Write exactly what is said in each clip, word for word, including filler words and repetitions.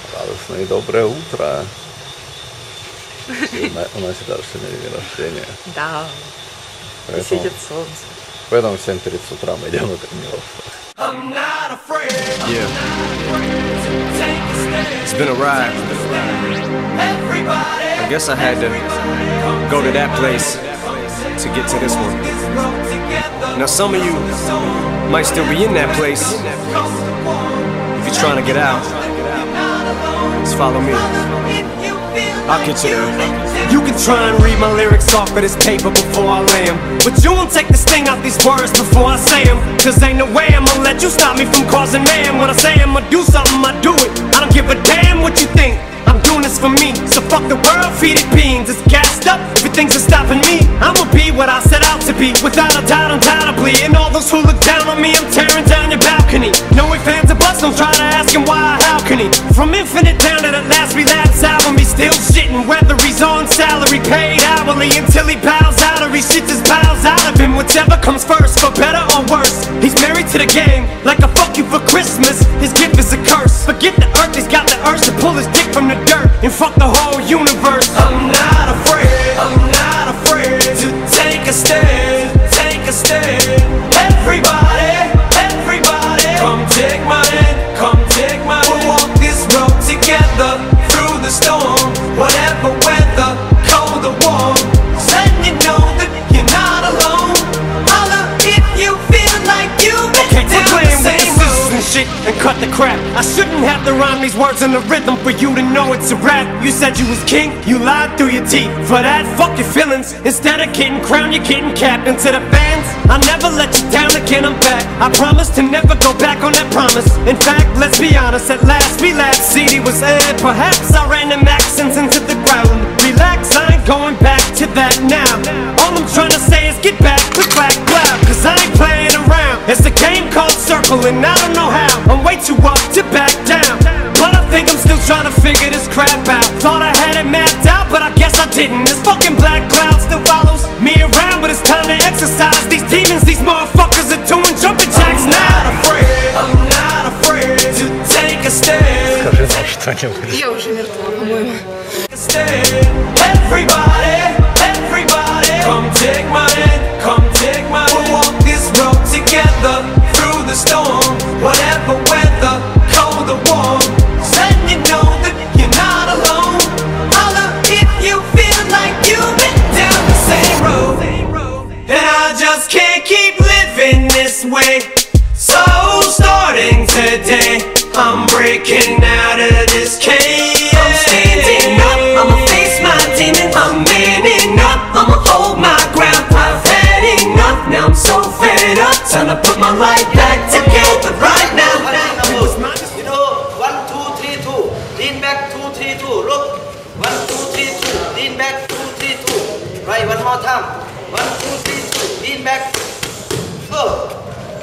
Радостное и доброе утро. У нас завтрашний день рождения. Да. Поэтому, светит солнце. поэтому в семь тридцать утра мы идем на тренировку. Yeah. It's been a ride. I guess I had to go to that place to get to this one. Now some of you might still be in that place. If you're trying to get out, just follow me. I'll get you there. You can try and read my lyrics off of this paper before I lay 'em, but you won't take the sting out these words before I say 'em. Cause ain't no way I'ma let you stop me from causing man. When I say I'ma do something, I do it. I don't give a damn what you think. I'm doing this for me, so fuck the world, feed it beans. It's gassed up, everything's stopping me. I'ma be what I set out to be, without a doubt, undoubtedly. And all those who look down on me, I'm tearing down your balcony. No ifs, ands, or buts, don't try to ask him why or how can he. From Infinite down to the last relapse album, he's still shitting, whether he's on salary, paid hourly, until he bows out or he shits his bowels out of him. Whichever comes first, for better or worse. He's married to the game, like a fuck you for Christmas. His gift is a curse. Forget the earth, he's got the urge to pull his dick from the dirt and fuck the whole universe. I'm not afraid, I'm not afraid to take a stand, take a stand. Everybody, everybody, come take my hand, come take my hand. We'll walk this road together through the storm, whatever weather, cold or warm. Letting you know that you're not alone. Holla if you feel like you've been down the same road. Shit and cut the crap. I shouldn't have to rhyme these words in the rhythm for you to know it's a rap. You said you was king, you lied through your teeth. For that, fuck your feelings. Instead of getting crowned, you're getting capped. And to the fans, I never let you down again, I'm back. I promise to never go back on that promise. In fact, let's be honest, at last we laughed. C D was aired, perhaps I ran them accents into the ground. Relax, I ain't going back to that now. All I'm trying to say is get back, click, clack, clap. Cause I ain't playing around. It's a game called Circle and I don't know how. I'm way too up to back down, but I think I'm still trying to figure this crap out. Thought I had it mapped out, but I guess I didn't. This fucking black cloud still follows me around, but it's time to exercise these demons. These motherfuckers are doing jumping jacks now. I'm not afraid, I'm not afraid to take a stand. Скажи нам что-нибудь. Я уже мертва, по-моему. Everybody, everybody, come take my hand, come take my hand. We'll walk this road together through the storm, whatever weather, cold or warm. Letting you know that you're not alone. Holla if you feel like you've been down the same road. And I just can't keep living this way. So starting today, I'm breaking out of this cage. I'm standing up, I'ma face my demons. I'm manning up, I'ma hold my ground. I've had enough, now I'm so fed up. Time to put my life back together right now. You know, one, two, three, two. Lean back, two, three, two. Look, one, two, three, two. Lean back, two, three, two. Right, one more time. One, two, three, two. Lean back. Go.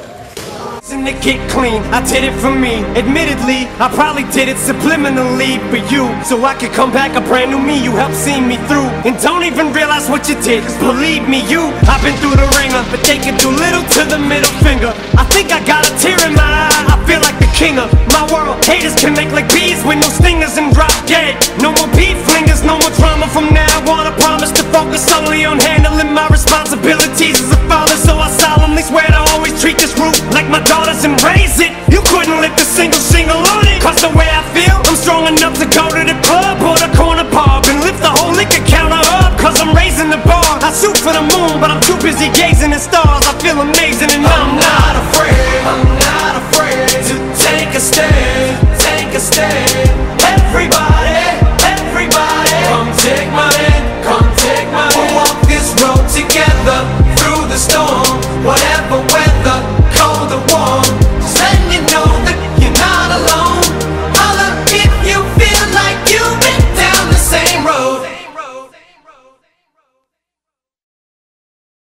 To get clean, I did it for me. Admittedly, I probably did it subliminally for you, so I could come back a brand new me. You helped see me through, and don't even realize what you did. Cause believe me, you, I've been through the ringer, but they can do little to the middle finger. I think I got a tear in my eye. I feel like the king of my world. Haters can make like bees with no stingers and drop dead. No more beef flingers, no more drama from now on. I promise to focus solely on handling my responsibilities as a father. So I solemnly swear to always treat this root like my daughters and raise it. You couldn't lift a single shingle on it. Cause the way I feel, I'm strong enough to go to the club or the corner pub and lift the whole liquor counter up. Cause I'm raising the bar. I shoot for the moon, but I'm too busy gazing at stars. I feel amazing and I'm, I'm not afraid, I'm not afraid to take a stand.